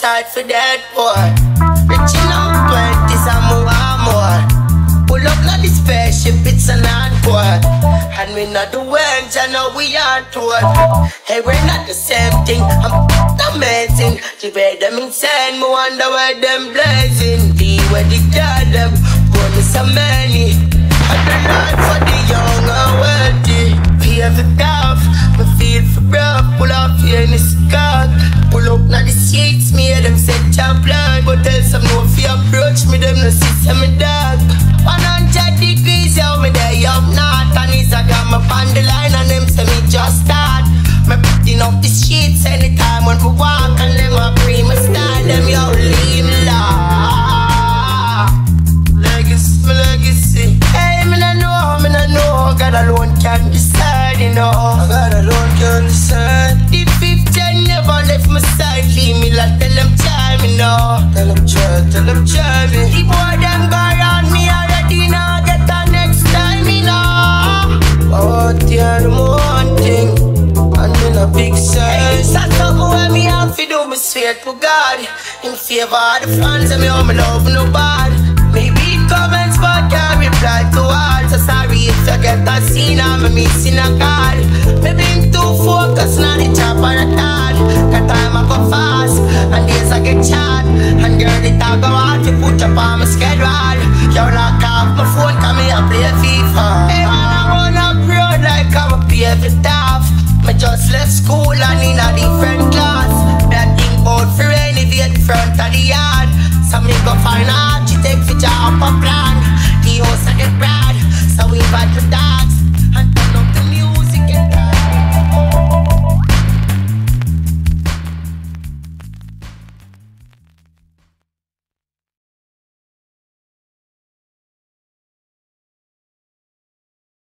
side for that boy. Reaching out 20s and more. Pull up like the spaceship, it's an encore. And we not the ones, I know we are told. Hey, we're not the same thing, I'm amazing. The way them insane, me wonder why them blazing. The way they got them, pour me so many. And the Lord for the young and wealthy. Pay for tough, me feel for rough. Pull up here in the sky. Pull up now the seats, me hear them set your blood. But tell some no if you approach me, them no see some me dog. 100 degrees, yo, me there up north. And it's a got me on the line and them say me just start. Me putting up the sheets anytime when we walk. And them a free me style, them yo leave me law. Legacy, my legacy. Hey, me no know, God alone can decide, you know. God alone can decide. The 15 never left my side, leave me like tell them try me, know. Tell them try me. The boy them go around me already, now get the next time, you know. Oh, dear, the one thing, and in a big size. Hey, that's something where me have to do, me swear to God. In favor of the fans, and me how me love nobody. Maybe comments but can't reply to all. So sorry if you get a scene, I'm missing a call. Maybe I'm too focused on the job and